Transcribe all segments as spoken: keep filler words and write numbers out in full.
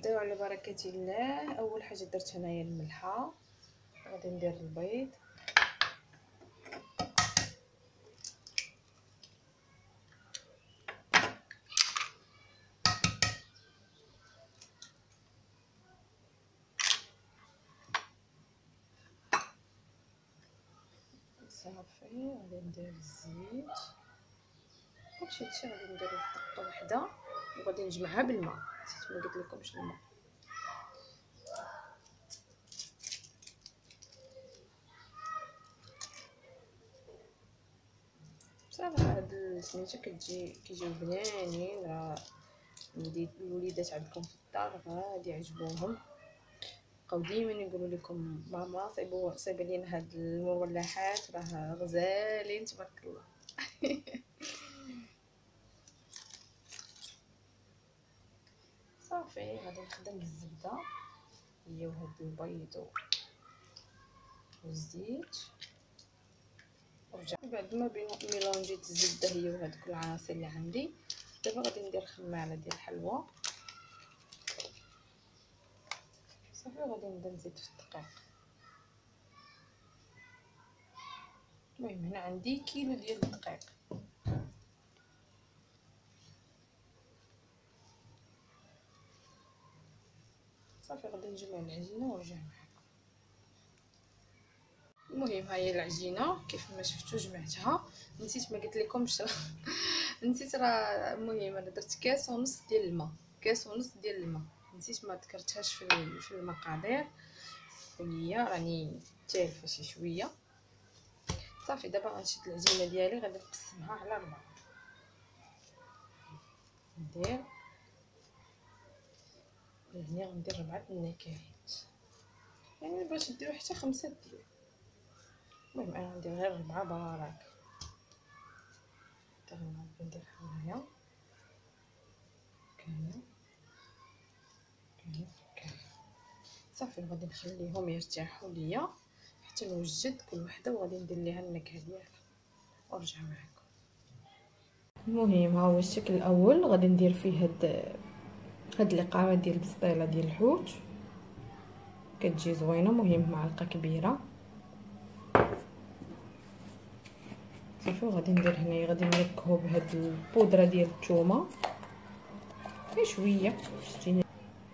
نبداو على بركه الله. اول حاجه درت هنايا الملحه، غادي ندير البيض، صافي غادي ندير الزيت، كلشي هادشي غادي نديرو في دقه واحده وغادي نجمعها بالماء. نسيت ما قلت لكمش الماء. صراحه هاد السميتو كتجي كيجيو بنانين، راه الوليدات عندكم في الدار غادي يعجبوهم، بقاو ديما يقولوا لكم ماما صيبوا صايبه لينا هاد المولحات راه غزالين تبارك الله. صافي غادي نخدم الزبده هي وهاد البيض والزيت، ورجع بعد ما ميلونجيت الزبده هي وهادوك العناصر اللي عندي. دابا غادي ندير خماله ديال الحلوى، صافي غادي نبدا نزيد في الدقيق. المهم هنا عندي كيلو ديال الدقيق. صافي غادي نجمع العجينه ونرجع معكم. المهم ها هي العجينه كيف ما شفتوا جمعتها. نسيت ما قلت لكمش نسيت راه المهم انا درت كاس ونص ديال الماء، كاس ونص ديال الماء، نسيت ما ذكرتهاش في في المقادير وليا راني تالفه شي شويه. صافي دابا غنشد العجينه ديالي غادي نقسمها على ربعه، ندير هنا غندير ربعه النكهات، يعني باش ديروا حتى خمسه ديال. المهم انا غندير غير ربعه براك. حتى هنا ندير هنايا كاينه كاينه كاينه. صافي غادي نخليهم يرتاحوا ليا حتى نوجد كل وحده وغادي ندير ليها النكهه ديالها ونرجع معكم. المهم ها هو الشكل الاول، غادي ندير فيه هاد هاد الاقامه ديال البسطيله ديال الحوت كتجي زوينه. مهم معلقه كبيره. صافي غادي ندير هنايا غادي نلكهو بهاد البودره ديال الثومه غير شويه. شتيني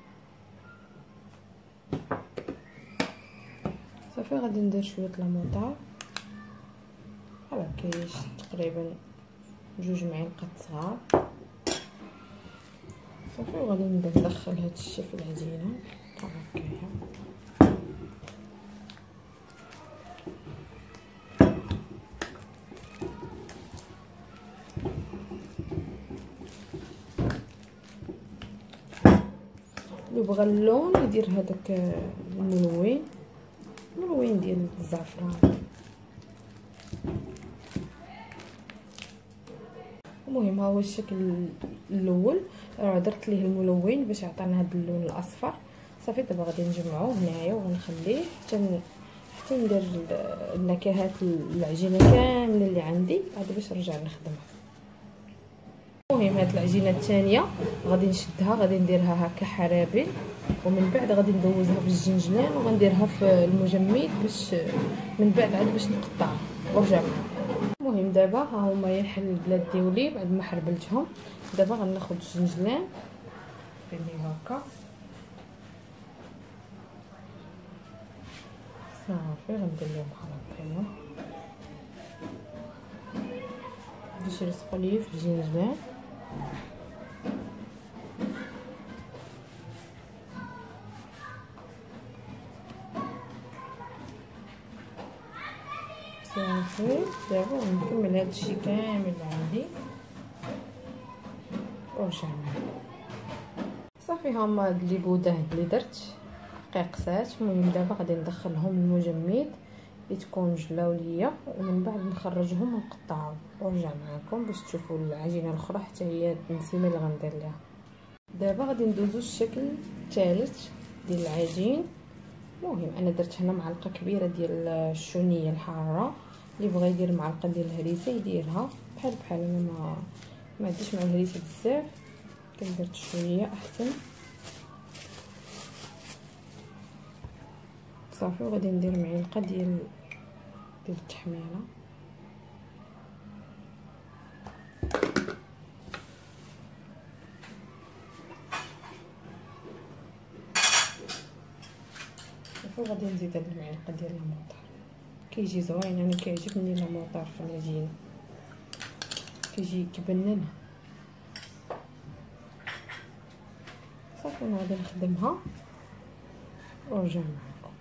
صافي غادي ندير شويه لاموطار بحال هكايا تقريبا جوج معالق صغار. صافي وغادي نبدا ندخل هاد الشيء في العجينه بحال هكايا. اللي بغى اللون يدير هذاك الملون الملون ديال الزعفران. المهم ها هو الشكل الاول، راه درت ليه الملون باش يعطينا هذا اللون الاصفر. صافي دابا غادي نجمعوه هنايا وغنخليه حتى حتى ندير النكهات العجينه كامله اللي عندي عاد باش نرجع نخدمها. المهم هاد العجينه الثانيه غادي نشدها غادي نديرها هكا حرابل، ومن بعد غادي ندوزها في الجنجلان وغنديرها في المجمد باش من بعد عاد باش نقطعها ونرجع. المهم دابا ها هما يحل البلاد ديولي بعد ما حربلتهم. دابا غناخذ الجنجلان نديريه هكا صافي غندير لهم بحال هكايا باش يلصقوا لي في الجنجلان. صافي دابا غنكمل هادشي كامل اللي عندي ونرجع معكم. صافي هما هاد لي بوداه اللي درت قيقسات. المهم دابا غادي ندخلهم للمجمد يتكونجلاو ليا ومن بعد نخرجهم ونقطعهم ونرجع معكم باش تشوفوا العجينه الاخرى حتى هي التنسيمه اللي غندير ليها. دابا غادي ندوزو الشكل الثالث ديال العجين. المهم انا درت هنا معلقه كبيره ديال الشونيه الحاره، اللي بغى يدير معلقه ديال الهريسه يديرها بحال بحال. انا ما ما عنديش مع الهريسه بزاف كندير شويه احسن. صافي. وغادي ندير معلقه ديال ديال التحميره. صافي. وغادي نزيد هاد المعلقه ديال الموطار، كيجي زوين. انا كيعجبني الموطار في العجينه، كيجي كيبنن. صافي. انا غادي نخدمها ونرجع معكم.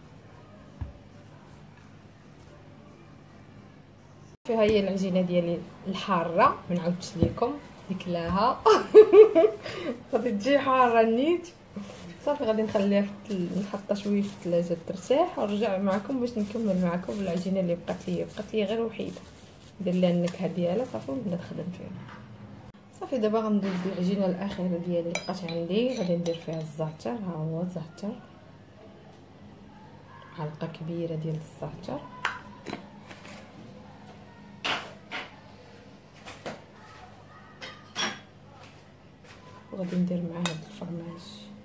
في ها هي العجينه ديالي الحاره، ما نعاودش لكم ديكلاها غادي تجي حاره نيت. صافي. غادي نخليها في نحطها شويه في الثلاجه ترتاح ونرجع معكم باش نكمل معكم العجينه اللي بقات لي بقات لي غير وحيده. ندير لها النكهه ديالها صافي ونبدا نخدم فيها. صافي. دابا غندوز العجينه الاخيره ديالي اللي بقات عندي. غادي ندير فيها الزعتر. ها هو الزعتر، معلقه كبيره ديال الزعتر. وغادي ندير معاه هاد الفرماج،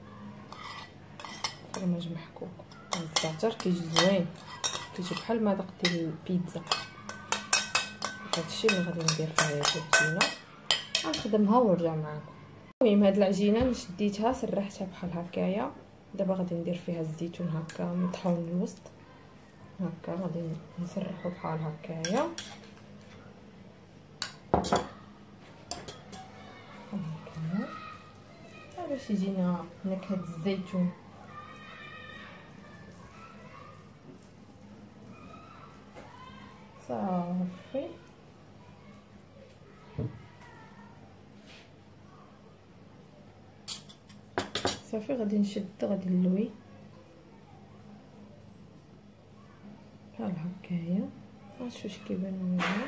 فرماج محكوك. الزعتر كيجي زوين، كيجي بحال ما داق ديال البيتزا. هادشي اللي غادي ندير فيها العجينه. غنخدمها ونرجع معكم. المهم هاد العجينه اللي شديتها سرحتها بحال هكايا. دابا غادي ندير فيها الزيتون هكا مطحون الوسط هكا. غادي نسرحو بحال هكايا هكايا باش يجينا نكهه الزيتون. صافي. صافي. غادي نشد، غادي نلوي بحال هكايا. هادشي واش كيبان معايا.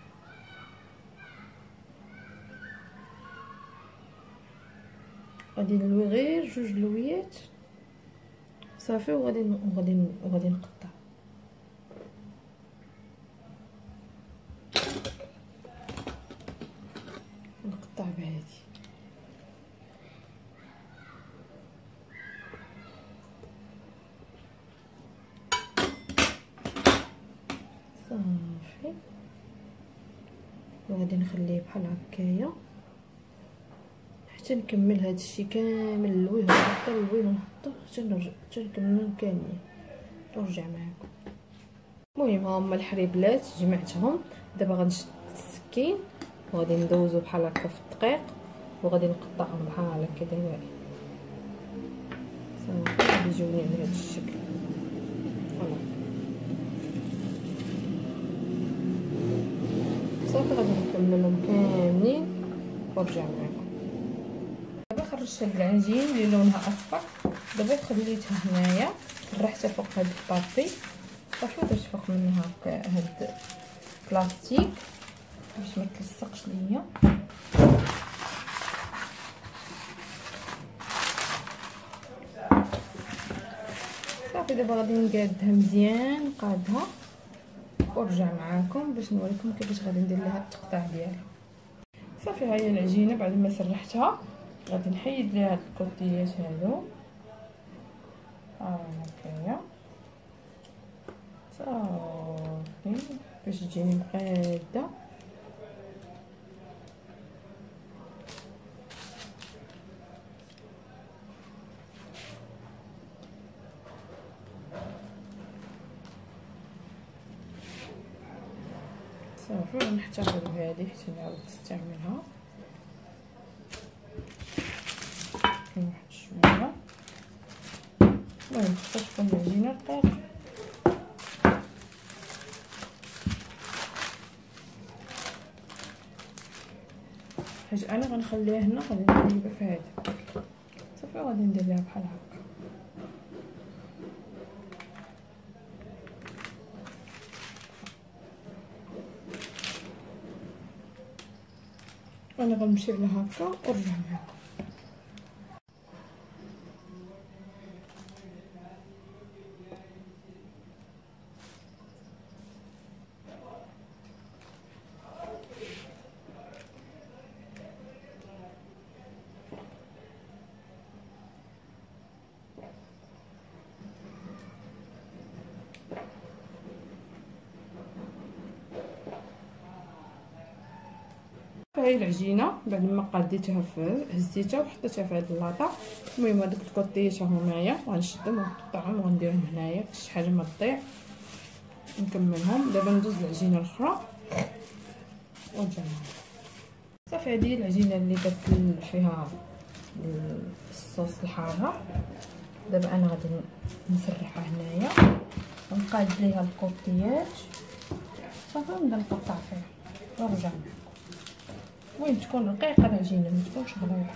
غادي نلوي غير جوج لويات صافي. وغادي وغادي وغادي نقطع. نقطع بهادي. صافي. وغادي نخليه بحال هكايا حتى نكمل هذا الشيء كامل. نلويه ونحطو نلويه ونحطو حتى نرجع حتى نكملهم كاملين ونرجع معكم. المهم ها هما الحريبلات جمعتهم. دابا غنشد السكين وغادي ندوزو بحال هكا في الدقيق وغادي نقطعهم بحال هكا دوائر. صافي. غادي يجوني على هذا الشكل. فوالا صافي. غادي نكملهم كاملين ونرجع معكم. دابا خرجت هاد العجين اللي لونها اصفر. دابا خليتها هنايا، رحتها فوق هاد البابي صافي. درت فوق منها هكا هاد بلاستيك باش ما تلصقش ليا. صافي. دابا غادي نقادها مزيان، نقادها ونرجع معاكم باش نوريكم كيفاش غادي ندير لها التقطيع ديالها. صافي. ها هي العجينه بعد ما سرحتها. غادي نحيد ليها هاد الكوطيات هادو. ها هكايا صافي باش تجيني مقاده. صافي. ونحتفظ بهذه حتى نعاود نستعملها واحد شويه. المهم خصها تكون العجينه رقيقه. حيت انا غنخليها هنا غادي نقلبها في هذا صافي. غادي ندير لها بحال هكا. انا غنمشي لها هكا ونرجع معكم. فهي العجينه بعد ما قاديتها في هزيتها وحطيتها في هاد اللاطه. المهم هذوك الكوطيات هما معايا غنشدهم ونقطعهم وغنديرهم هنايا باش شي حاجه ما تضيع. نكملهم دابا. ندوز العجينه الاخرى ونجمعها. صافي هذه العجينه اللي درت فيها الصوص الحاره. دابا انا غادي نسرحها هنايا ونقاد ليها الكوطيات صافي ونبدا نقطع فيها ونرجع معكم. المهم تكون رقيقه العجينه ما تكونش غليظه.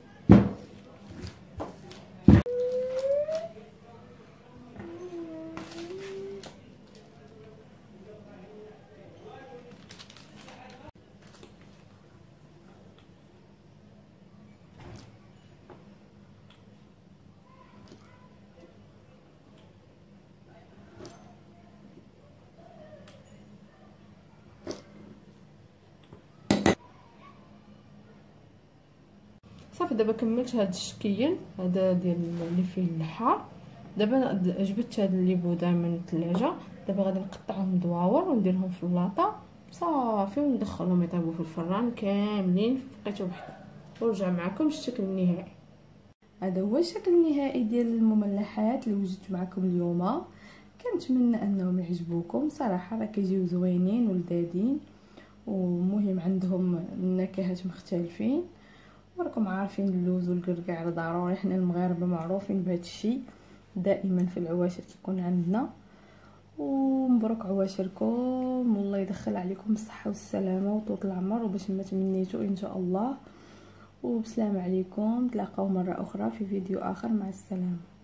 صافي دابا كملت هاد الشكيل هذا ديال اللي فيه الحار. دابا جبت هاد اللي بودا من الثلاجه. دابا غادي نقطعهم دواور ونديرهم في اللاطه صافي وندخلهم يطيبوا في الفران كاملين في وقيته وحده ونرجع معكم الشكل النهائي. هذا هو الشكل النهائي ديال المملحات اللي وجدت معكم اليوم. كنتمنى انهم يعجبوكم صراحه، راه كيجيو زوينين ولذاذين ومهم عندهم النكهات مختلفين. وراكم عارفين اللوز والكركاع ضروري، حنا المغاربه معروفين بهذا الشيء دائما في العواشر كيكون عندنا. ومبروك عواشركم والله يدخل عليكم الصحه والسلامه وطول العمر وباش ما تمنيتوا ان شاء الله. وبسلام عليكم، تلاقاو مره اخرى في فيديو اخر، مع السلامه.